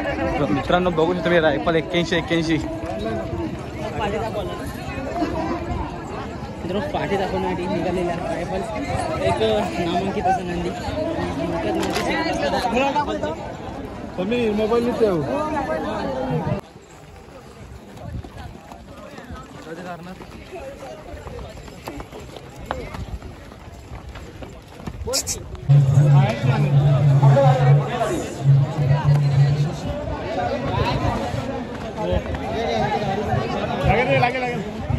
मित्रांनो बघू शकता तुम्ही रायफल 81 पाठी दाखवण्यासाठी निघालेला रायफल एक नामांकित असं नंदी तुम्ही मोबाईल नेते हो लागेल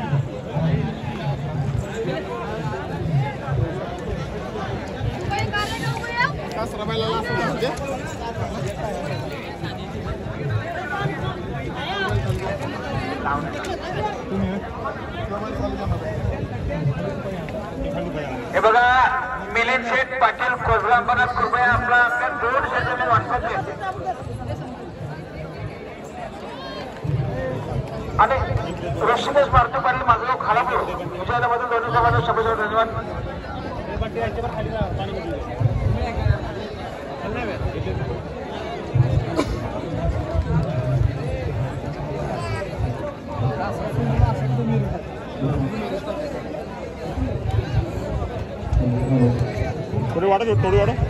हे बघा मिलिंद शेठ पाटील कोसगांबरनाथ कृपया आपल्या दोन शेताने वाटपात घ्या आणि ऋषिकेश मारुती पाटील माझं खालापूर विजयामधून दोन्ही समाज शब्द धन्यवाद. थोडी वाढत